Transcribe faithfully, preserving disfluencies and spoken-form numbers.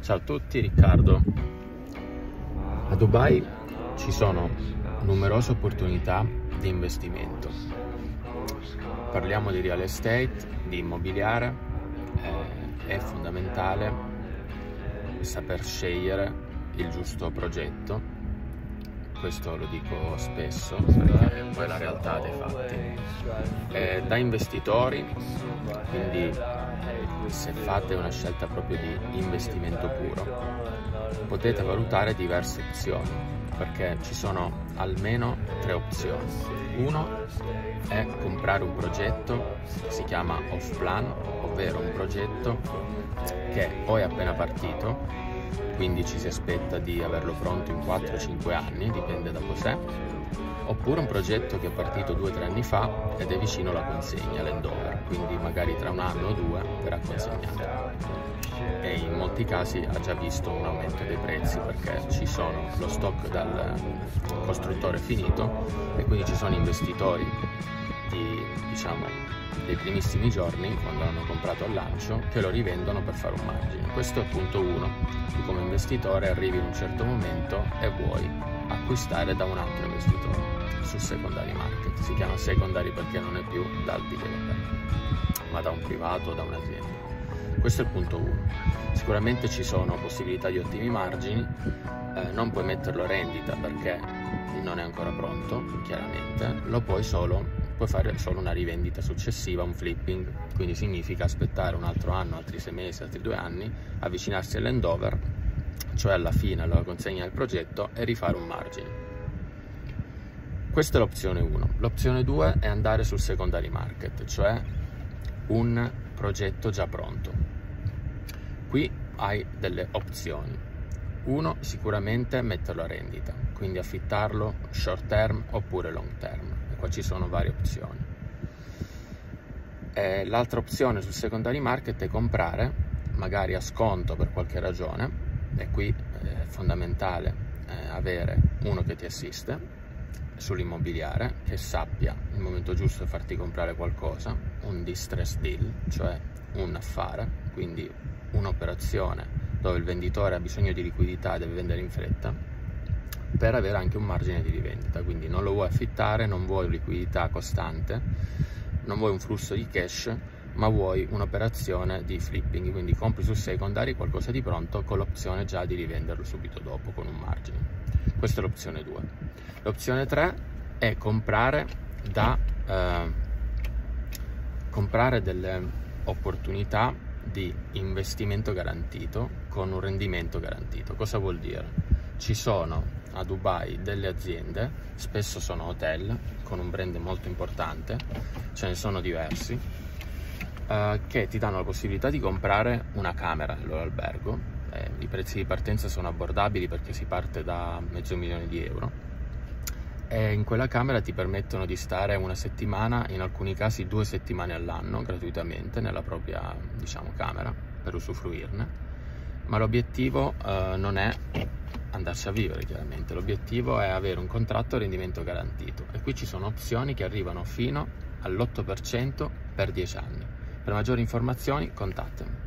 Ciao a tutti, Riccardo. A Dubai ci sono numerose opportunità di investimento. Parliamo di real estate, di immobiliare. Eh, è fondamentale saper scegliere il giusto progetto. Questo lo dico spesso perché poi è la realtà dei fatti. Eh, da investitori, quindi se fate una scelta proprio di investimento puro, potete valutare diverse opzioni, perché ci sono almeno tre opzioni. Uno è comprare un progetto che si chiama off-plan, ovvero un progetto che o è appena partito, quindi ci si aspetta di averlo pronto in quattro cinque anni, dipende da cos'è, oppure un progetto che è partito due tre anni fa ed è vicino alla consegna, l'handover, quindi magari tra un anno o due verrà consegnato. E in molti casi ha già visto un aumento dei prezzi perché ci sono lo stock dal costruttore finito e quindi ci sono investitori di, diciamo, dei primissimi giorni, quando hanno comprato al lancio, che lo rivendono per fare un margine. Questo è il punto uno. Tu come investitore arrivi in un certo momento e vuoi acquistare da un altro investitore sul secondary market. Si chiama secondary perché non è più dal developer, ma da un privato o da un'azienda. Questo è il punto uno. Sicuramente ci sono possibilità di ottimi margini, eh, non puoi metterlo a rendita perché non è ancora pronto, chiaramente, lo puoi solo, puoi fare solo una rivendita successiva, un flipping, quindi significa aspettare un altro anno, altri sei mesi, altri due anni, avvicinarsi all'handover, cioè alla fine, alla consegna del progetto, e rifare un margine. Questa è l'opzione uno. L'opzione due è andare sul secondary market, cioè un progetto già pronto. Qui hai delle opzioni. Uno, sicuramente metterlo a rendita, quindi affittarlo short term oppure long term. E qua ci sono varie opzioni. L'altra opzione sul secondary market è comprare, magari a sconto per qualche ragione, e qui è fondamentale eh, avere uno che ti assiste sull'immobiliare, che sappia il momento giusto di farti comprare qualcosa, un distress deal, cioè un affare, quindi un'operazione dove il venditore ha bisogno di liquidità e deve vendere in fretta, per avere anche un margine di rivendita. Quindi non lo vuoi affittare, non vuoi liquidità costante, non vuoi un flusso di cash, ma vuoi un'operazione di flipping, quindi compri sul secondary qualcosa di pronto con l'opzione già di rivenderlo subito dopo con un margine. Questa è l'opzione due. L'opzione tre è comprare da eh, comprare delle opportunità di investimento garantito con un rendimento garantito. Cosa vuol dire? Ci sono a Dubai delle aziende, spesso sono hotel con un brand molto importante, ce ne sono diversi, eh, che ti danno la possibilità di comprare una camera nel loro albergo. Eh, i prezzi di partenza sono abbordabili perché si parte da mezzo milione di euro, e in quella camera ti permettono di stare una settimana, in alcuni casi due settimane all'anno gratuitamente nella propria, diciamo, camera per usufruirne. Ma l'obiettivo eh, non è andarci a vivere, chiaramente, l'obiettivo è avere un contratto a rendimento garantito, e qui ci sono opzioni che arrivano fino all'otto per cento per dieci anni. Per maggiori informazioni contattami.